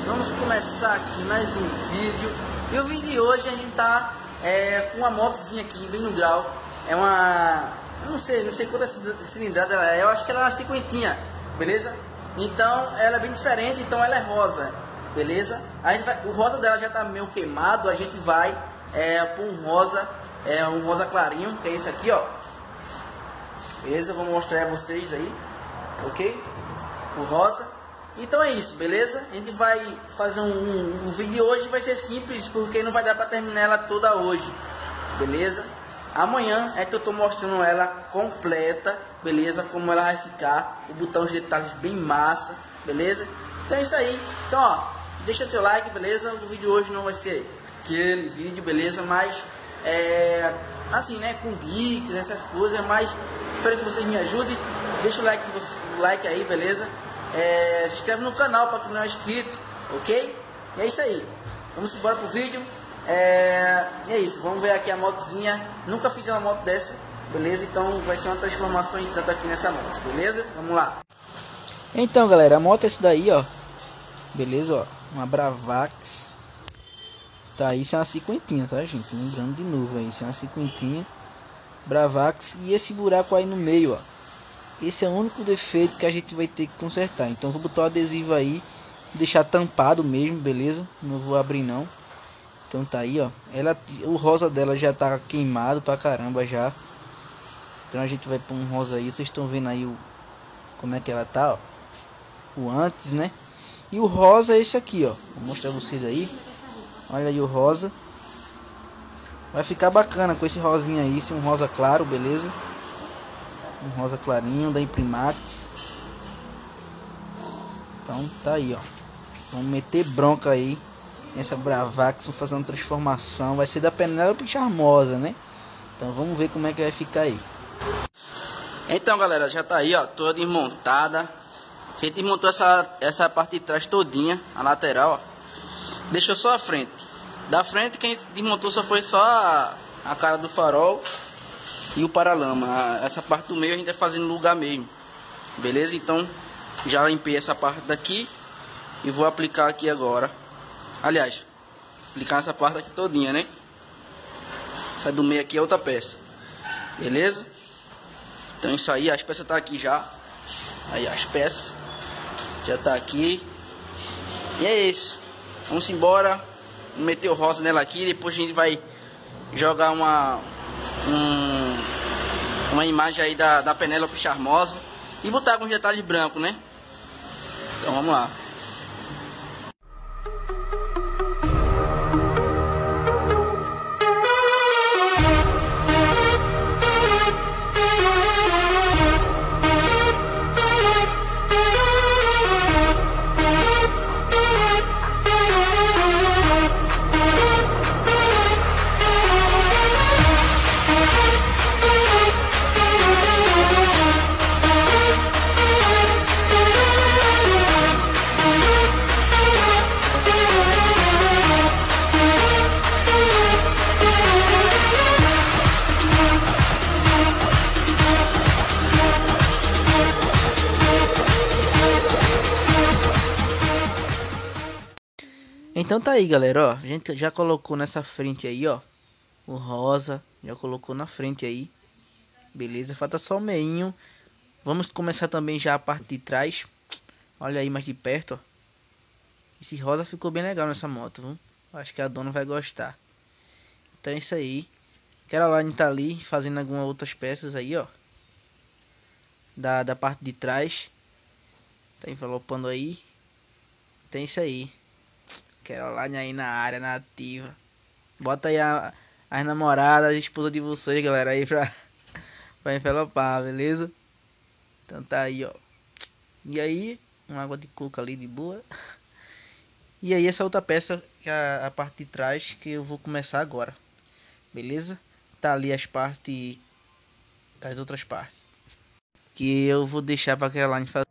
vamos começar aqui mais um vídeo. E o vídeo de hoje a gente tá com uma motozinha aqui, bem no grau. É uma... eu não sei quanta cilindrada ela é, eu acho que ela é uma cinquentinha, beleza? Então ela é bem diferente, então ela é rosa, beleza? A gente vai, o rosa dela já tá meio queimado, a gente vai pôr um rosa clarinho, que é esse aqui, ó. Beleza? Vou mostrar a vocês aí, ok? O rosa. Então é isso, beleza? A gente vai fazer o vídeo de hoje, vai ser simples, porque não vai dar pra terminar ela toda hoje, beleza? Amanhã é que eu tô mostrando ela completa, beleza? Como ela vai ficar, o botão de detalhes bem massa, beleza? Então é isso aí. Então, ó, deixa teu like, beleza? O vídeo de hoje não vai ser aquele vídeo, beleza? Mas, assim, né? Com dicas, essas coisas, mas espero que vocês me ajudem. Deixa o like aí, beleza? Se inscreve no canal para quem não é inscrito, ok? E é isso aí. Vamos embora pro vídeo. É isso, vamos ver aqui a motozinha. Nunca fiz uma moto dessa, beleza? Então vai ser uma transformação em tanto aqui nessa moto, beleza? Vamos lá. Então, galera, a moto é essa daí, ó. Beleza, ó. Uma Bravax. Tá, isso é uma cinquentinha, tá, gente? Lembrando de novo aí, isso é uma cinquentinha Bravax. E esse buraco aí no meio, ó. Esse é o único defeito que a gente vai ter que consertar. Então vou botar o adesivo aí, deixar tampado mesmo, beleza? Não vou abrir não. Então tá aí, ó. O rosa dela já tá queimado pra caramba já. Então a gente vai pôr um rosa aí. Vocês estão vendo aí como é que ela tá, ó. O antes, né? E o rosa é esse aqui, ó. Vou mostrar vocês aí. Olha aí o rosa. Vai ficar bacana com esse rosinha aí. Esse é um rosa claro, beleza? Um rosa clarinho da Imprimax. Então tá aí, ó. Vamos meter bronca aí. Essa Bravax, vamos fazer uma transformação. Vai ser da Penélope Charmosa, né? Então vamos ver como é que vai ficar aí. Então, galera, já tá aí, ó, toda desmontada. A gente desmontou essa parte de trás todinha, a lateral, ó. Deixou só a frente. Da frente quem desmontou foi só a cara do farol e o paralama. Essa parte do meio a gente vai fazer no lugar mesmo, beleza? Então já limpei essa parte daqui e vou aplicar aqui agora. Aliás, aplicar essa parte aqui todinha, né? Essa do meio aqui é outra peça, beleza? Então isso aí, as peças tá aqui já. Aí as peças já tá aqui. E é isso. Vamos embora. Meter o rosa nela aqui. Depois a gente vai jogar uma imagem aí da Penélope Charmosa e botar alguns detalhes brancos, né? Então vamos lá. Então tá aí, galera, ó, a gente já colocou nessa frente aí, ó, o rosa, já colocou na frente aí, beleza, falta só o meinho. Vamos começar também já a parte de trás, olha aí mais de perto, ó, esse rosa ficou bem legal nessa moto, viu? Acho que a dona vai gostar. Então é isso aí, Caroline tá ali fazendo algumas outras peças aí, ó, da parte de trás, tá envelopando aí, então é isso aí. Caroline aí na área, na ativa. Bota aí as namoradas, as esposas de vocês, galera, aí pra envelopar, beleza? Então tá aí, ó. E aí, uma água de coco ali de boa. E aí essa outra peça, que é a parte de trás, que eu vou começar agora. Beleza? Tá ali as outras partes. Que eu vou deixar pra Caroline fazer.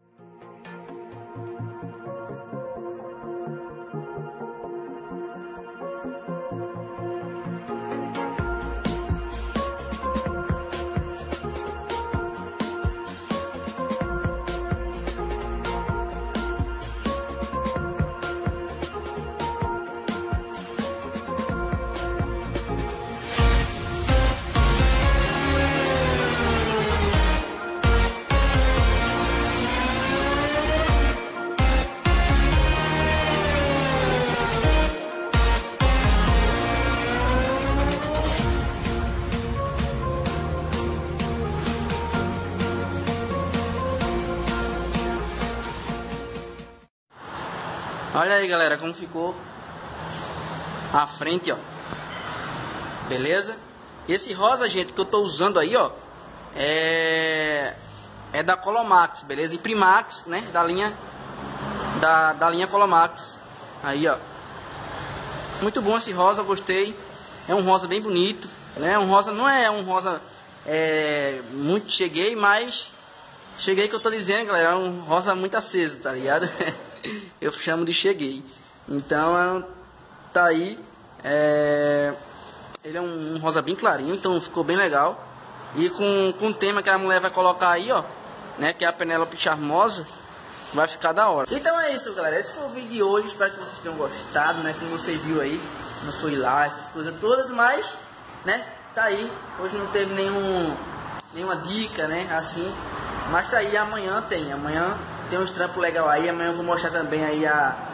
Olha aí, galera, como ficou a frente, ó. Beleza? Esse rosa, gente, que eu tô usando aí, ó, é da Colomax, beleza? E Primax, né? Da linha Colomax. Aí, ó. Muito bom esse rosa, eu gostei. É um rosa bem bonito, né? Um rosa, não é um rosa muito cheguei, mas cheguei que eu tô dizendo, galera, é um rosa muito aceso, tá ligado? Eu chamo de cheguei. Então, tá aí. Ele é um rosa bem clarinho, então ficou bem legal. E com o tema que a mulher vai colocar aí, ó, né? Que é a Penélope Charmosa. Vai ficar da hora. Então é isso, galera. Esse foi o vídeo de hoje. Espero que vocês tenham gostado, né? Como você viu aí, não foi lá, essas coisas todas, mas, né? Tá aí. Hoje não teve nenhuma dica, né? Assim. Mas tá aí. Amanhã tem. Amanhã tem uns trampos legais aí. Amanhã eu vou mostrar também aí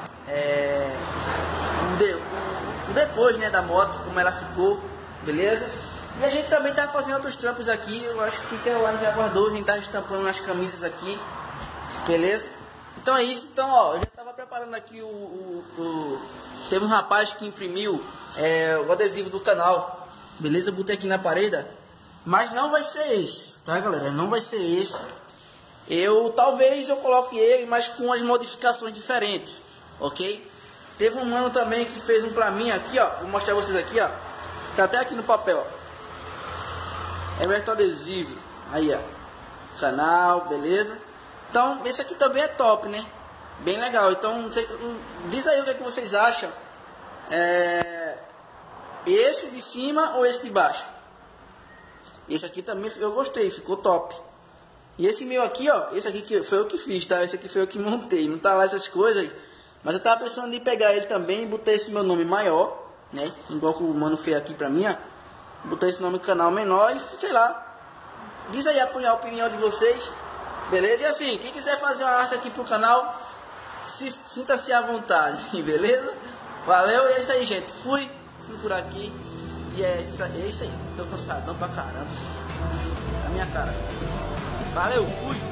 o depois, né? Da moto, como ela ficou. Beleza? E a gente também tá fazendo outros trampos aqui. Eu acho que o Caroline já guardou. A gente tá estampando umas camisas aqui. Beleza? Então é isso. Então, ó, eu já tava preparando aqui teve um rapaz que imprimiu o adesivo do canal. Beleza? Eu botei aqui na parede. Mas não vai ser esse, tá, galera? Não vai ser esse. Talvez eu coloque ele, mas com as modificações diferentes, ok? Teve um mano também que fez um pra mim aqui, ó. Vou mostrar vocês aqui, ó. Tá até aqui no papel, ó. É meu adesivo. Aí, ó. Canal, beleza? Então, esse aqui também é top, né? Bem legal. Então, diz aí o que vocês acham. Esse de cima ou esse de baixo? Esse aqui também eu gostei, ficou top. E esse meu aqui, ó. Esse aqui que foi eu que fiz, tá? Esse aqui foi eu que montei. Não tá lá essas coisas. Mas eu tava pensando em pegar ele também e botar esse meu nome maior, né? Igual que o mano fez aqui pra mim, ó. Botar esse nome do canal menor e sei lá. Diz aí a opinião de vocês. Beleza? E assim, quem quiser fazer uma arte aqui pro canal, sinta-se à vontade, beleza? Valeu, e é isso aí, gente. Fui por aqui. E é isso aí. Tô cansadão pra caramba. A minha cara. Valeu, fui.